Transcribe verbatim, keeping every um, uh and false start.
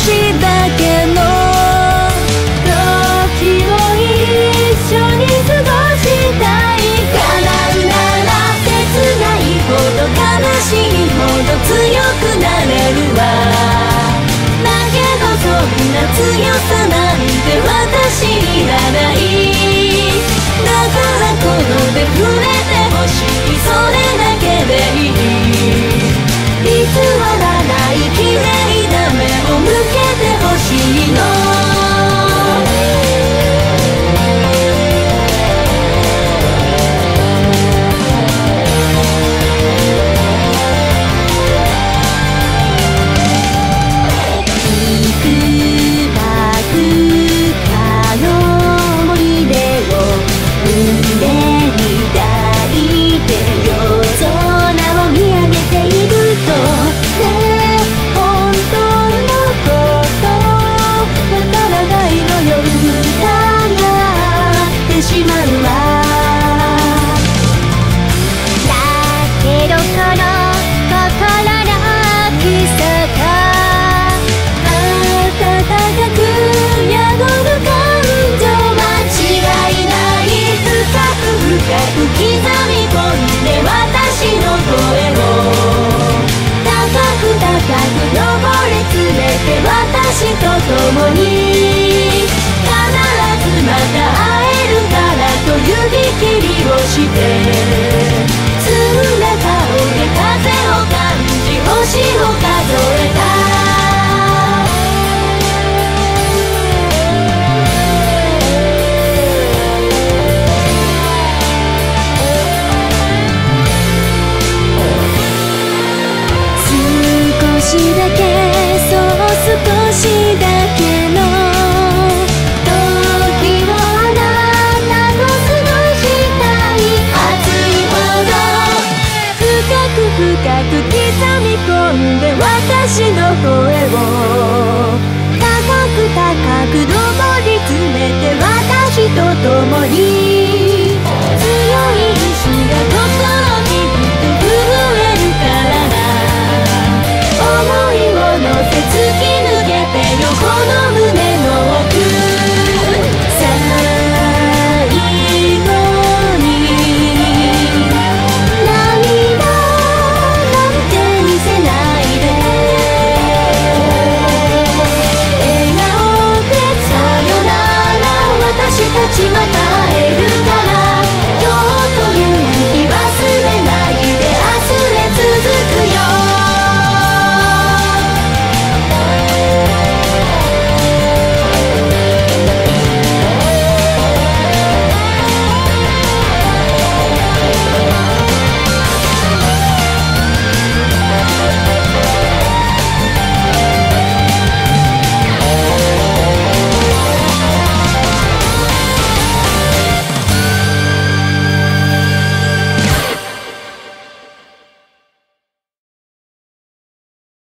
しだけの時を一緒に過ごしたい。叶うなら切ないほど悲しいほど強くなれるわ。だけどそんな強さなんて私いらない。だからこの手触れてほしい、それだけでいい。偽らない綺麗な目を向けてほしいの。刻み込んで私の声を高く高く登り詰めて私と共に必ずまた会えるからと指切りをして澄んだ顔で風を感じ星を数えた。少しだけ、そう少しだけの時をあなたと過ごしたい。熱いほど深く深く刻み込んで私の声を高く高く